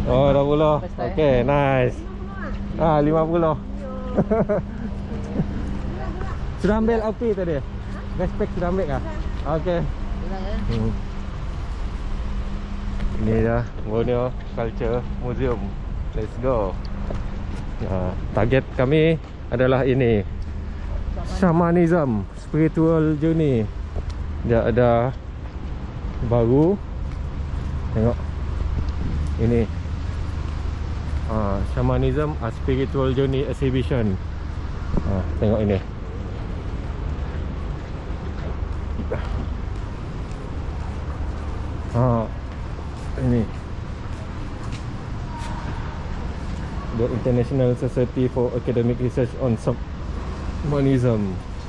Oh, 20. Okay, nice. 50. Sudah ambil api tadi? Gas pack sudah ambil kah? Okay. Ini dah Borneo Culture Museum. Let's go. Target kami adalah ini, Shamanism Spiritual Journey. Dia ada baru. Tengok ini, Shamanism A Spiritual Journey Exhibition. Tengok ini. Ini The International Society for Academic Research on Shamanism.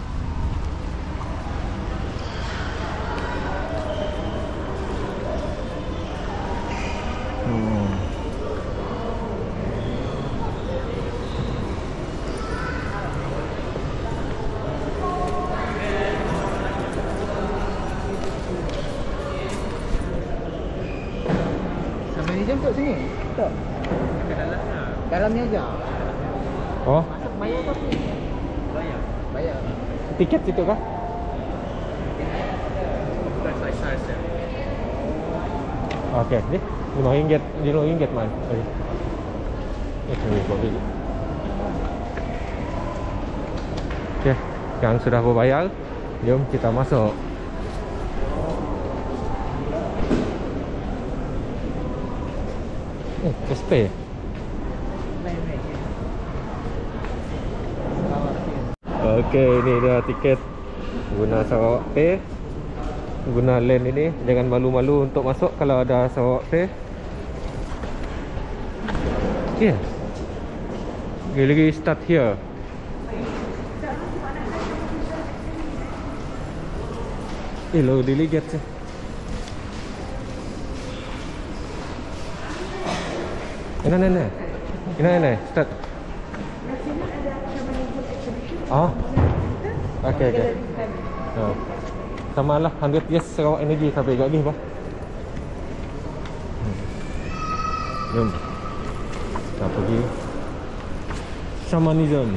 Shamanism kat sini? Tak. Dalamnya aja. Oh, Masuk bayar ke apa? Bayar. Bayar. tiket situ kah? Okey, ni RM5. RM5 man. Okey, sekarang sudah berbayar. Jom kita masuk. SP. Okey, ini dah tiket. Guna Sarawak Pay. Guna lane ini. Jangan malu-malu untuk masuk kalau ada Sarawak Pay. Yes. Gallery start here. Hello, delegate. Ini start. Oh. Okey. Sama lah 100 years Sarawak Energy sampai kat ni bah. Jom. Kita pergi Shamanism.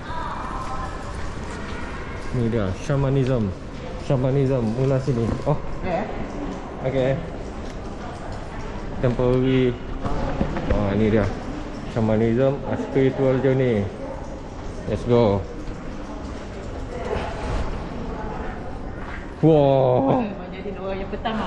Ni dia Shamanism. Shamanism mula sini. Oh. Okey. Temporary. Ini dia Shamanism A Spiritual Journey. Let's go. Wow. Jadi orang yang pertama.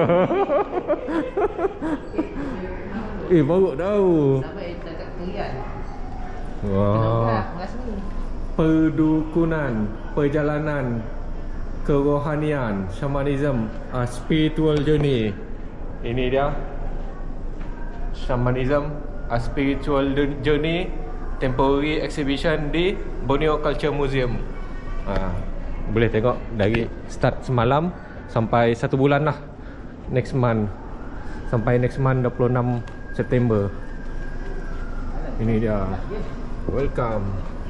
Baru tahu. Sampai tak kerian. Wah. Perdukunan, perjalanan kerohanian, Shamanism A Spiritual Journey. Ini dia Shamanism A Spiritual Journey Temporary Exhibition di Borneo Culture Museum. Boleh tengok dari start semalam sampai 1 bulan lah. Next month. Sampai next month 26 September. Ini dia. Welcome.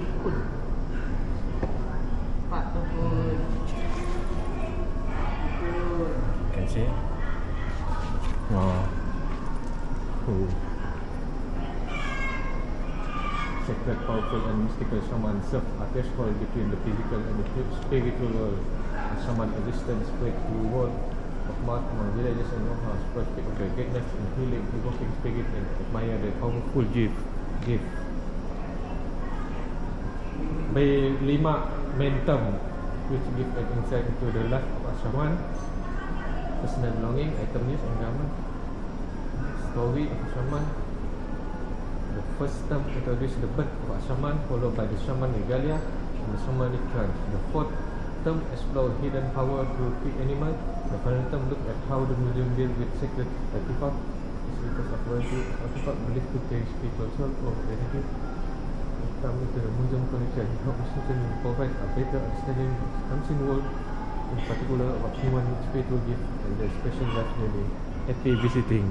Can see. Sacred, powerful and mystical shaman serve a threshold between the physical and the spiritual world. A shaman existence spread through the world of mud among villages and know-hows, prospect of their greatness in healing, evoking spirit and admire their powerful gift. By 5 main term which give an insight into the life of a shaman: personal belonging, item use and garment, story of a shaman. The first term introduces the birth of a shaman, followed by the shaman regalia and the shamanic trance. The fourth term explores hidden power through key animal. The final term look at how the museum deals with sacred artifacts. It's because of variety of artifacts believed to carry spiritual soul or energy. Come into the museum collection, help students provide a better understanding of the unseen world, in particular about human spiritual gift and their special life journey. Happy visiting.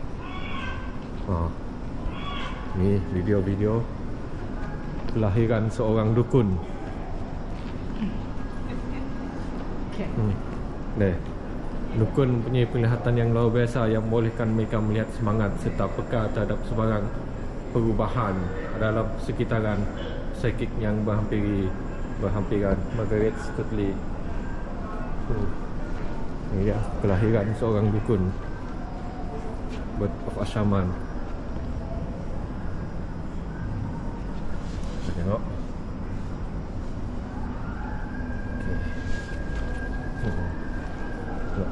Ni video-video kelahiran seorang dukun. Ni Dukun punya penglihatan yang luar biasa yang membolehkan mereka melihat semangat serta peka terhadap sebarang perubahan dalam sekitaran psikik yang berhampiran. Margaret Stutley. Ini dia kelahiran seorang dukun, Birth of a Shaman. Kita tengok. Tengok.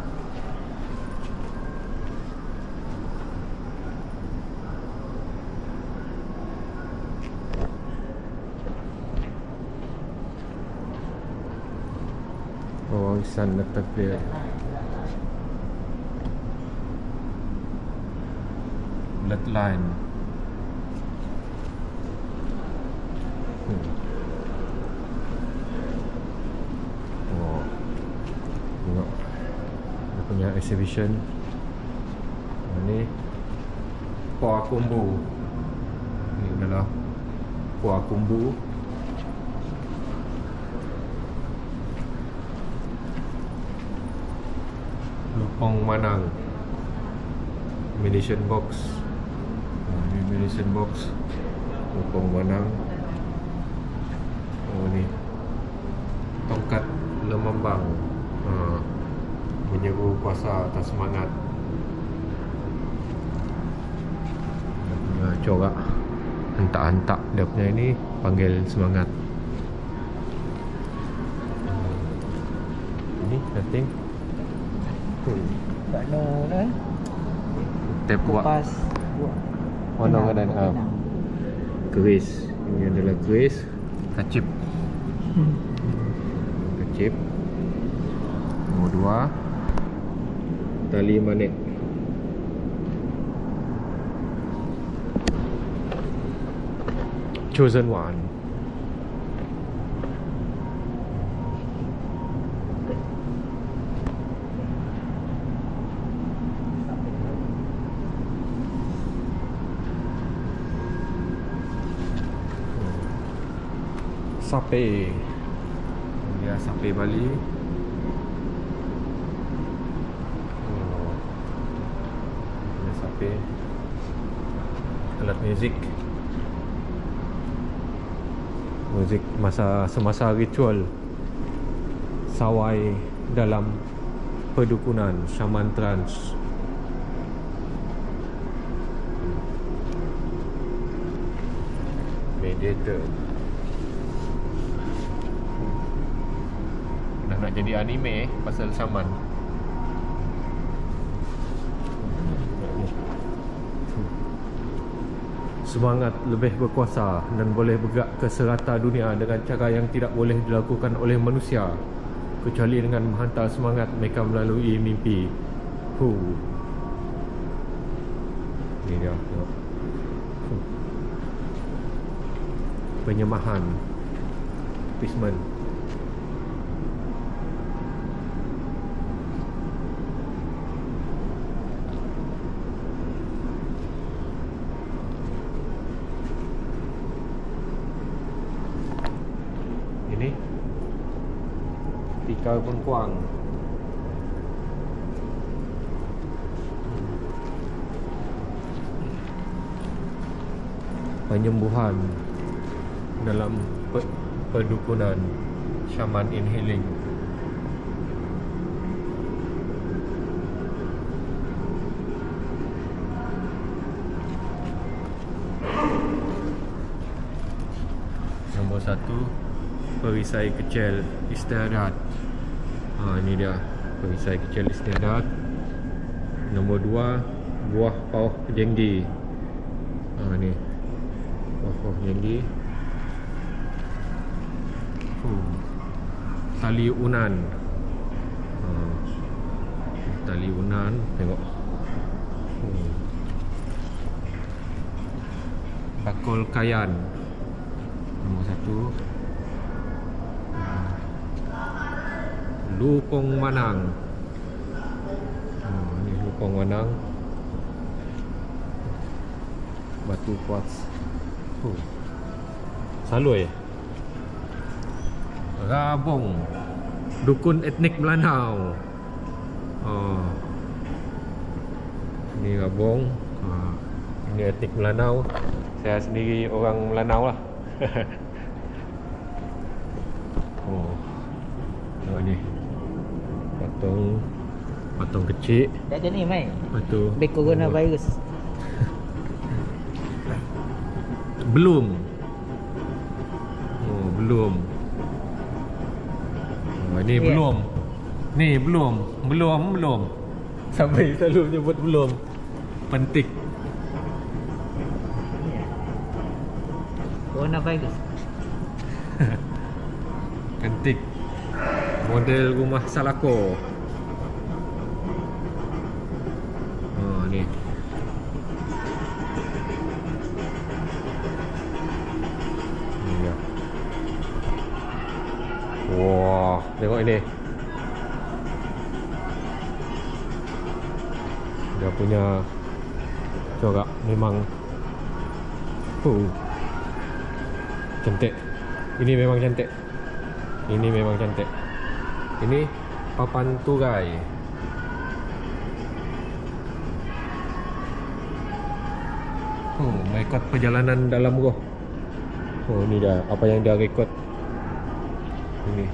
Warisan takdir. Bloodline. Oh. Tengok. Dia punya exhibition. Ini Puah Kumbu. Ini adalah Puah Kumbu. Lupong Manang. Munition box. Ini munition box. Lupong Manang. Oh ni tongkat lemambang. Menyeru kuasa atas semangat. Dia punya corak hentak-hentak dia punya ini panggil semangat. Ini nothing. Tak no kan? Tep buat Kupas warna keadaan keris. Ini adalah keris kacip. Kacip. Nombor 2 tali manik. Chosen one. Sape. Dia sape Bali. Dia sape. Alat muzik. Muzik semasa ritual sawai dalam perdukunan Shaman Trance. Mediator. Nak jadi anime pasal Shaman. Semangat lebih berkuasa dan boleh bergerak ke serata dunia dengan cara yang tidak boleh dilakukan oleh manusia kecuali dengan menghantar semangat mereka melalui mimpi. Ini dia. Penyemahan. Appeasement. Ini tikar pengkuang. Penyembuhan dalam perdukunan Shaman in Healing. Nombor 1 perisai kecil istiadat. Ini dia perisai kecil istiadat. Nombor 2 buah pauh jenggi. Ni buah pauh jenggi. Tali unan. Tali unan. Tengok. Bakul kayan. Nombor 1 Lupong Manang. Ini Lupong Manang. Batu quartz. Saloi. Rabong. Dukun etnik Melanau. Oh. Ini Rabong. Ini etnik Melanau. Saya sendiri orang Melanau lah. Oh. Tengok ni. Patung kecil. Tak ada ni mai. Patung. Beg coronavirus. Belum. Oh, belum. Oh, ini Yeah. belum. Ni belum. Sampai selalu nyebut belum. Penting. Coronavirus. Penting. Model rumah Salako. Oh, ni. Ni dia. Wah, tengok ini. Dia punya corak memang cantik. Ini memang cantik. Ini papan turai. Rekod perjalanan dalam roh. Oh, ni dah apa yang dia rekod. Ini.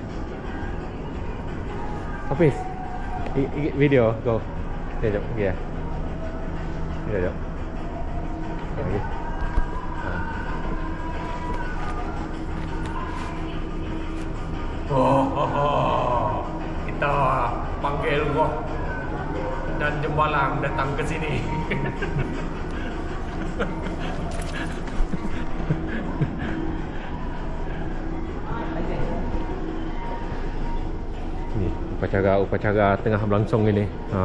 Hafiz. Video go. Jom, ya. Jom. Lagi. Kita panggil roh dan jembalang datang ke sini. Ni upacara tengah berlangsung ini.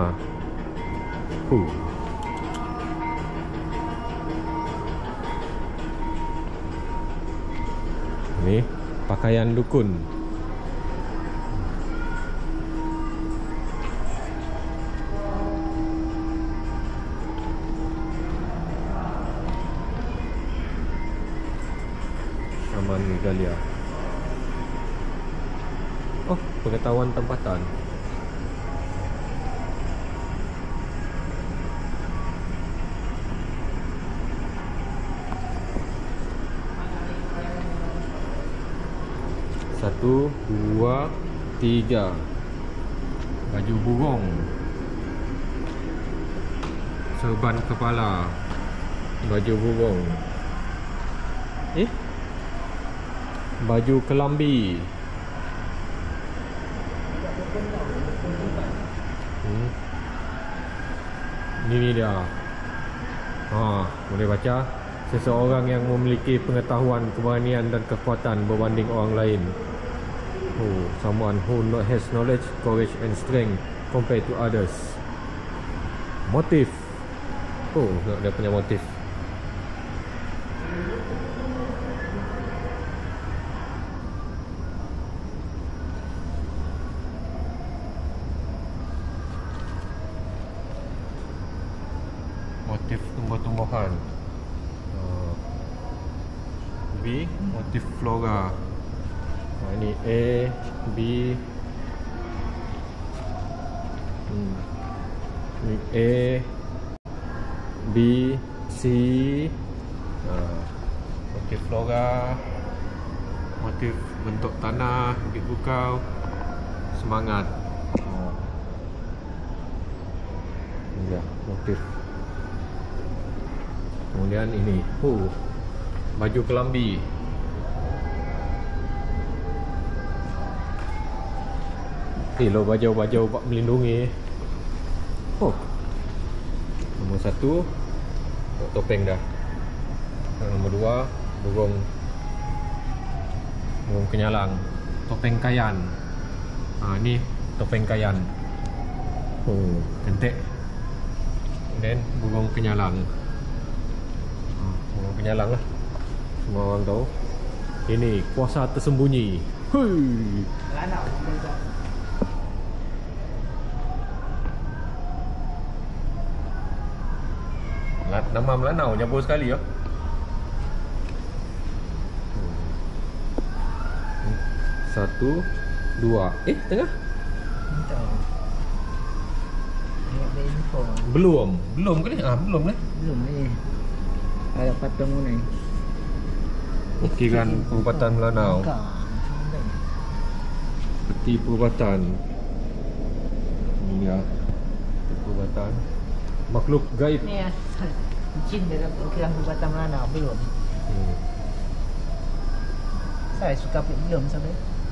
Ni pakaian dukun. Taman Galia. Oh, pengetahuan tempatan. Satu, dua, tiga. Baju burung. Serban kepala. Baju burung. Baju kelambi. Ini dia. Boleh baca. Seseorang yang memiliki pengetahuan, keberanian dan kekuatan berbanding orang lain. Someone who has knowledge, courage and strength compared to others. Motif. Dia punya motif. Motif tumbuh-tumbuhan. B, motif flora. Ini A, B. Ini A, B, C. Motif flora. Motif bentuk tanah, bukit bukau. Semangat. Ini dia motif. Kemudian ini, baju kelambi. Lo baju melindungi. Nombor satu, topeng dah. Nombor dua, burung kenyalang. Topeng kayan. Ni topeng kayan. Cantik. Dan burung kenyalang. Burung kenyalang lah. Semua orang tahu. Ini kuasa tersembunyi. Nama Melanau nyabur sekali ya. Satu, dua. Tengah. info. Belum ke ni? Belum ni. Belum ni. Ada patung ni. Okey kan perubatan Melanau. Peti perubatan. Ini ya. Perubatan makhluk gaib. Ni ya. Jin dalam ukiran perubatan Melanau belum. Saya suka belum sampai.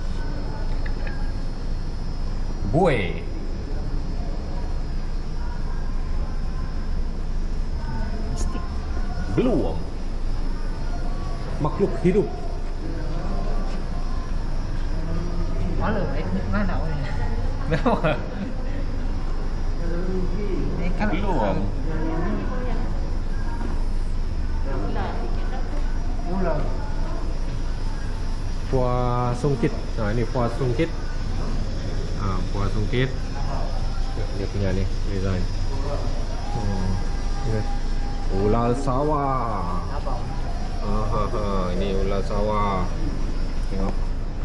Buai. Belum. Makhluk hidup. Malu Melanau ni. Kenapa? Ni kan Belum. Belum. Puah Sungkit. Ini Puah Sungkit. Puah Sungkit. Dia punya ni design. Ular sawah. Apa? Ini ular sawah. Tengok.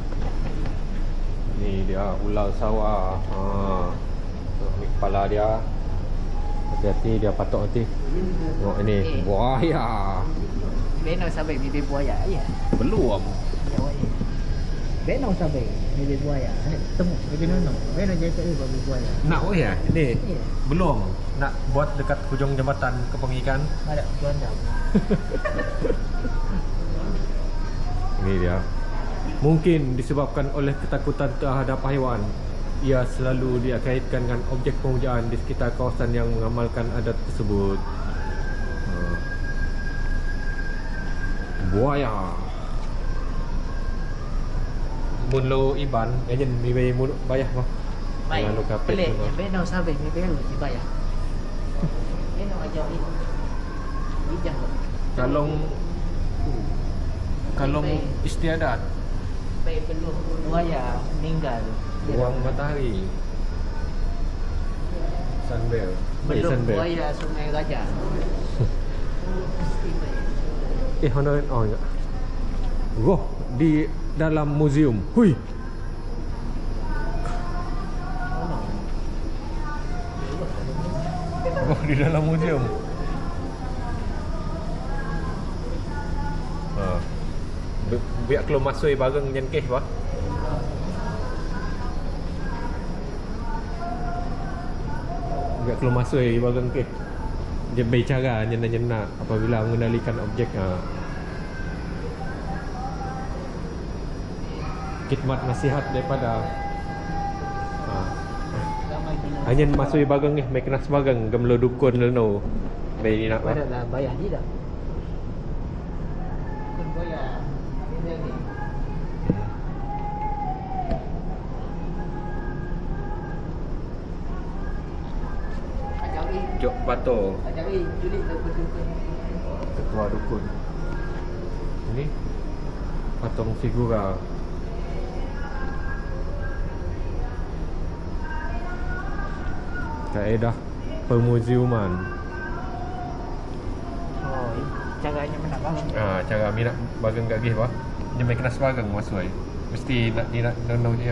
Ni dia ular sawah. Ni kepala dia. Hati-hati dia patok nanti. Tengok ini buaya. Benau sampai bibir buaya ya. Belum. Benau sampai bibir buaya. Temu bibir nono. Benau jadi bibir buaya. Nak ya? Ini Iya. belum. Nak buat dekat hujung jambatan Kepong Ikan. Ada Belanda. Ini dia. Mungkin disebabkan oleh ketakutan terhadap haiwan, ia selalu dikaitkan dengan objek pemujaan di sekitar kawasan yang mengamalkan adat tersebut. Buaya. Mun lo iban, ejen mi bay mun bayah mah. Baik. Lalu kapet Pelik. semua. Benau sampai bibir lu dibayar. Benau aja ini. Bijak. Kalong istiadat, Baik belum buaya meninggal. buang matahari, sunbear. Belum Sunbear. buaya Sungai Gajah. Mesti baik. Honorin enggak. Goh di dalam museum. Hui. Goh di dalam museum. Biar kalau masuk barang nyenkeh bah. Biar kalau masuk barang ke. Dia bercara nyena-nyena apabila mengendalikan objek. Khidmat nasihat daripada hanya masuk barang ni, mai kena sebarang gemlo dukun leno. Mai ni nak. Pada lah bayar tidak. Bukan bayar. Ini ni. Ajari. Jok Bato, Ajari julik dukun. ketua dukun. Ini patung figura. Kaedah pemuzeuman. Oh, caranya nak bangun. Cara minat bagang gagih bah. Dia mai kena sebagang masuk ai. Mesti nak dia nak dono dia.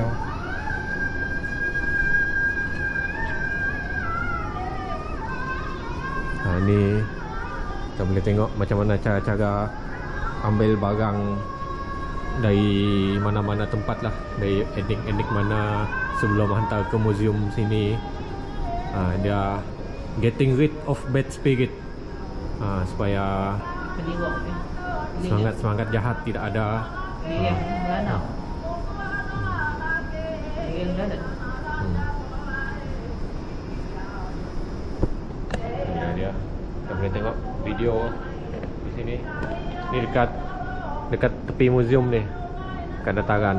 Ni kita boleh tengok macam mana cara-cara ambil barang dari mana-mana tempat lah, dari etnik-etnik mana sebelum hantar ke museum sini. Dia getting rid of bad spirit, supaya Peningok ni. semangat-semangat jahat tidak ada. Ni yang Melanau. Ni yang Melanau. Ini dia. Kita boleh tengok video di sini. Ni dekat tepi museum ni, dekat dataran.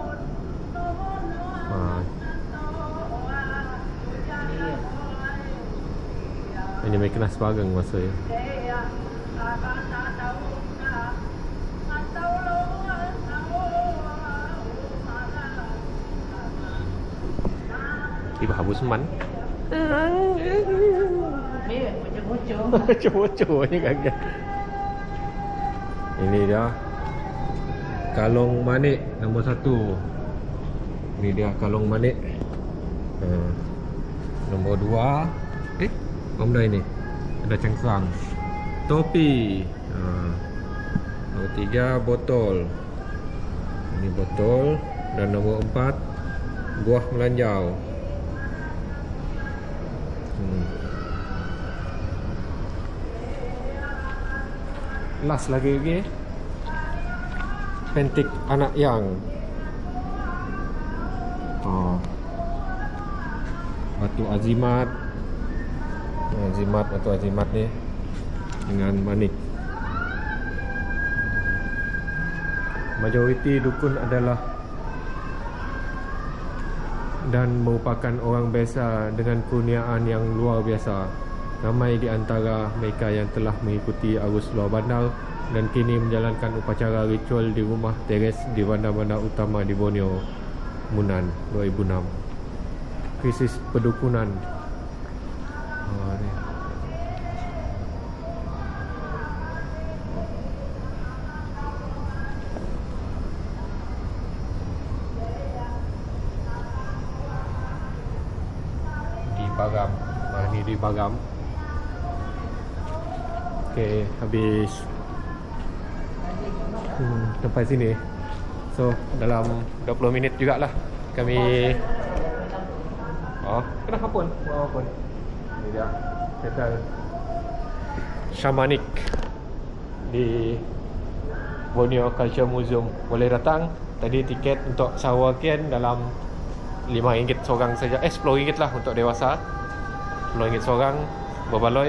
Ini mai kena sebagang masa ya. Tiba habis man. Ni macam bocor. Bocor ni kaget. Ini dia kalong manik nombor 1. Ini dia kalong manik. Nombor 2. Om dah ini. Ada cengkang. Topi. Nomor 3 botol. Ini botol. Dan nomor 4 buah melanjau. Last lagi pentik anak yang. Batu azimat. Batu azimat ni dengan manik. Majoriti dukun adalah dan merupakan orang biasa dengan kurniaan yang luar biasa. Ramai di antara mereka yang telah mengikuti arus luar bandar dan kini menjalankan upacara ritual di rumah teres di bandar-bandar utama di Borneo, Munan 2006. Krisis perdukunan. Ni. Di Bagam. Ni di Bagam. Okey, habis sampai sini. So, dalam 20 minit jugalah kami kenapa pun? Ini dia hotel Shamanik di Borneo Culture Museum. Boleh datang. Tadi tiket untuk Sarawak dalam RM5 seorang saja. RM10 lah untuk dewasa. RM10 seorang berbaloi.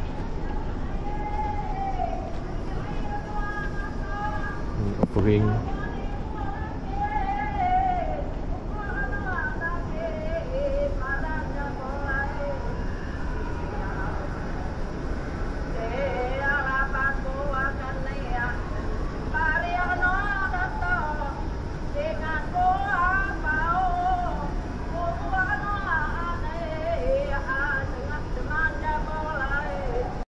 Offering